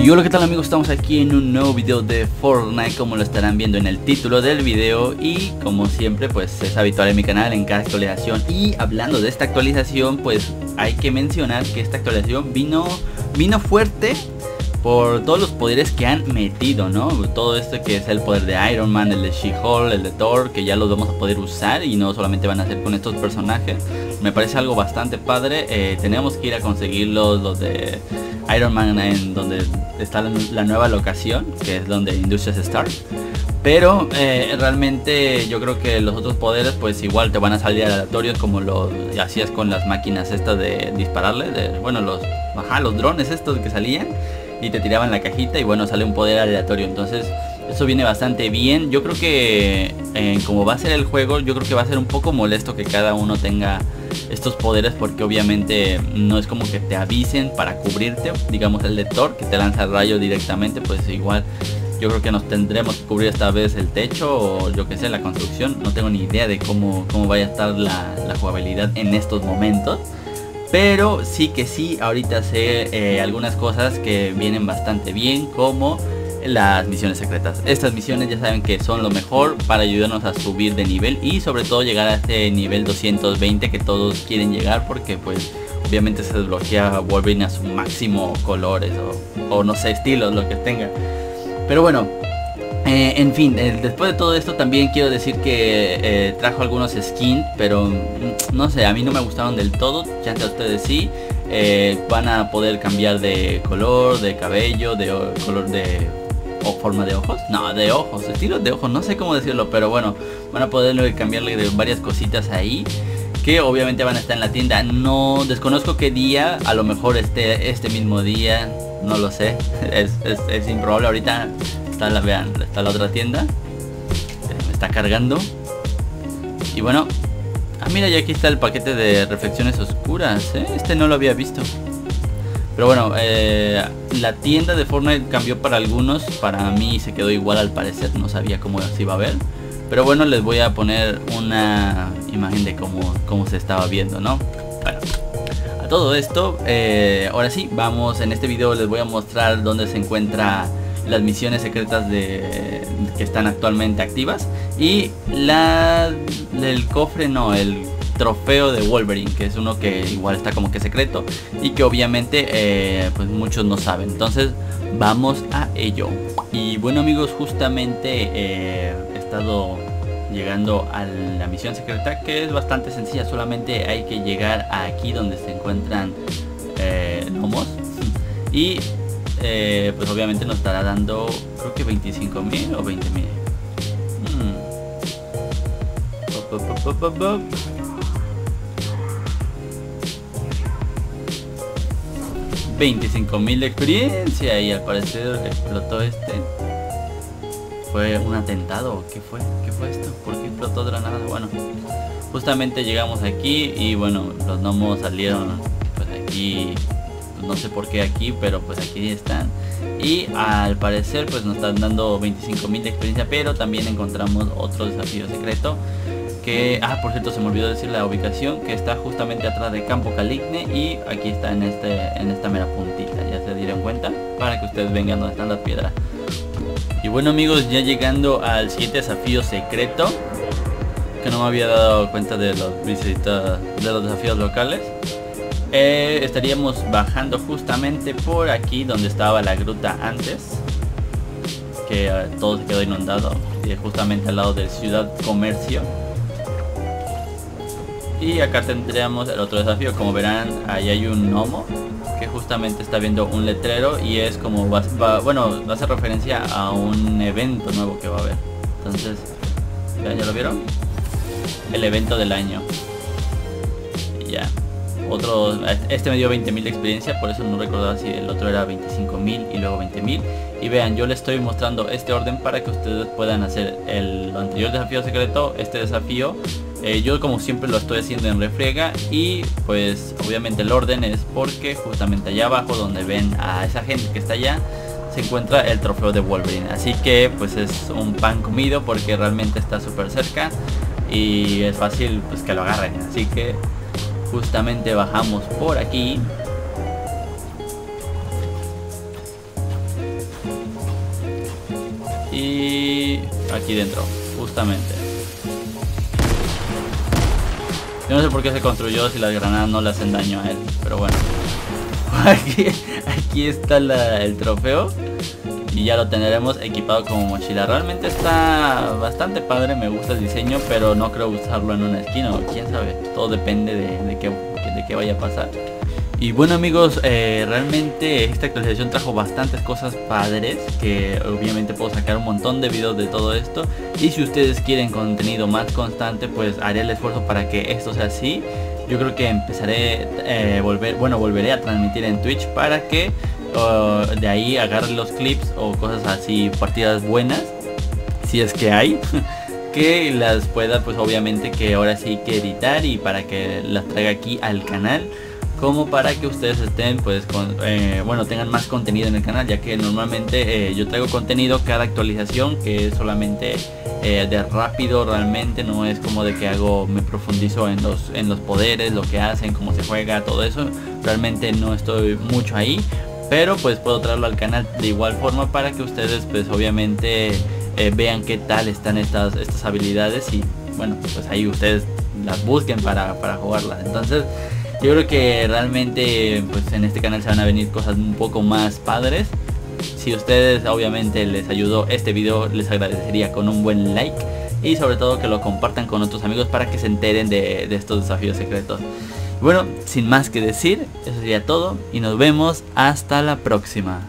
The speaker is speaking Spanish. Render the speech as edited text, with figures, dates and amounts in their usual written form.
Y hola, ¿qué tal amigos? Estamos aquí en un nuevo video de Fortnite, como lo estarán viendo en el título del video. Y como siempre, pues es habitual en mi canal en cada actualización. Y hablando de esta actualización, pues hay que mencionar que esta actualización vino fuerte por todos los poderes que han metido, ¿no? Todo esto que es el poder de Iron Man, el de She-Hulk, el de Thor, que ya los vamos a poder usar y no solamente van a ser con estos personajes. Me parece algo bastante padre. Tenemos que ir a conseguir los de Iron Man en donde está la nueva locación, que es donde Industrias Stark. Pero realmente yo creo que los otros poderes pues igual te van a salir aleatorios, como lo hacías con las máquinas estas de dispararle, los drones estos que salían y te tiraban la cajita y bueno, sale un poder aleatorio. Entonces eso viene bastante bien. Yo creo que como va a ser el juego, yo creo que va a ser un poco molesto que cada uno tenga estos poderes, porque obviamente no es como que te avisen para cubrirte. Digamos el de Thor, que te lanza el rayo directamente, pues igual yo creo que nos tendremos que cubrir esta vez el techo o yo que sé, la construcción. No tengo ni idea de cómo vaya a estar la jugabilidad en estos momentos. Pero sí que sí, ahorita sé algunas cosas que vienen bastante bien, como las misiones secretas. Estas misiones ya saben que son lo mejor para ayudarnos a subir de nivel y sobre todo llegar a este nivel 220 que todos quieren llegar, porque pues obviamente se desbloquea Wolverine a su máximo colores o no sé, estilos, lo que tenga. Pero bueno, en fin, después de todo esto también quiero decir que trajo algunos skins, pero no sé, a mí no me gustaron del todo. Ya a ustedes sí. Van a poder cambiar de color, de cabello, de color o forma de ojos. No, de ojos, estilos de ojos, no sé cómo decirlo, pero bueno, van a poder cambiarle de varias cositas ahí, que obviamente van a estar en la tienda. No desconozco qué día, a lo mejor este mismo día, no lo sé, es improbable. Ahorita está está la otra tienda, me está cargando. Y bueno, mira, ya aquí está el paquete de reflexiones oscuras, este no lo había visto. Pero bueno, la tienda de Fortnite cambió para algunos, para mí se quedó igual al parecer, no sabía cómo se iba a ver. Pero bueno, les voy a poner una imagen de cómo se estaba viendo, ¿no? Bueno, a todo esto, ahora sí, vamos, en este video les voy a mostrar dónde se encuentran las misiones secretas que están actualmente activas. Y el cofre, no, el trofeo de Wolverine, que es uno que igual está como que secreto y que obviamente pues muchos no saben. Entonces vamos a ello. Y bueno amigos, justamente he estado llegando a la misión secreta, que es bastante sencilla. Solamente hay que llegar aquí donde se encuentran gnomos y pues obviamente nos estará dando, creo que 25.000 o 20.000. 25.000 de experiencia, y al parecer explotó ¿Fue un atentado? ¿Qué fue? ¿Qué fue esto? ¿Por qué explotó de la nada? Bueno, justamente llegamos aquí y bueno, los gnomos salieron pues aquí, pues no sé por qué aquí, pero pues aquí están. Y al parecer pues nos están dando 25.000 de experiencia, pero también encontramos otro desafío secreto que, por cierto, se me olvidó decir la ubicación, que está justamente atrás de Campo Caligne y aquí está en esta mera puntita. Ya se dieron cuenta, para que ustedes vengan donde están las piedras. Y bueno amigos, ya llegando al siguiente desafío secreto, que no me había dado cuenta de los desafíos locales. Estaríamos bajando justamente por aquí donde estaba la gruta antes, que todo se quedó inundado, y justamente al lado de Ciudad Comercio. Y acá tendríamos el otro desafío. Como verán, ahí hay un gnomo que justamente está viendo un letrero y es como bueno, va a hacer referencia a un evento nuevo que va a haber. Entonces, ¿ya lo vieron? El evento del año. Y ya. Este me dio 20.000 de experiencia, por eso no recordaba si el otro era 25.000 y luego 20.000. Y vean, yo les estoy mostrando este orden para que ustedes puedan hacer el anterior desafío secreto, este desafío. Yo como siempre lo estoy haciendo en refriega, y pues obviamente el orden es porque justamente allá abajo donde ven a esa gente que está allá se encuentra el trofeo de Wolverine. Así que pues es un pan comido, porque realmente está súper cerca y es fácil pues que lo agarren. Así que justamente bajamos por aquí aquí dentro, justamente. Yo no sé por qué se construyó si las granadas no le hacen daño a él, pero bueno. Aquí está el trofeo. Y ya lo tendremos equipado como mochila. Realmente está bastante padre, me gusta el diseño, pero no creo usarlo en una esquina, o quién sabe. Todo depende de qué vaya a pasar. Y bueno amigos, realmente esta actualización trajo bastantes cosas padres, que obviamente puedo sacar un montón de videos de todo esto. Y si ustedes quieren contenido más constante, pues haré el esfuerzo para que esto sea así. Yo creo que empezaré volveré a transmitir en Twitch para que de ahí agarre los clips o cosas así, partidas buenas, si es que hay. Que las pueda pues obviamente que ahora sí que editar, y para que las traiga aquí al canal, como para que ustedes estén pues tengan más contenido en el canal, ya que normalmente yo traigo contenido cada actualización, que es solamente de rápido. Realmente no es como de que me profundizo en los poderes, lo que hacen, cómo se juega, todo eso. Realmente no estoy mucho ahí, pero pues puedo traerlo al canal de igual forma para que ustedes pues obviamente vean qué tal están estas habilidades, y bueno, pues ahí ustedes las busquen para jugarlas. Entonces yo creo que realmente pues en este canal se van a venir cosas un poco más padres. Si ustedes obviamente les ayudó este video, les agradecería con un buen like, y sobre todo que lo compartan con otros amigos para que se enteren de estos desafíos secretos. Bueno, sin más que decir, eso sería todo y nos vemos hasta la próxima.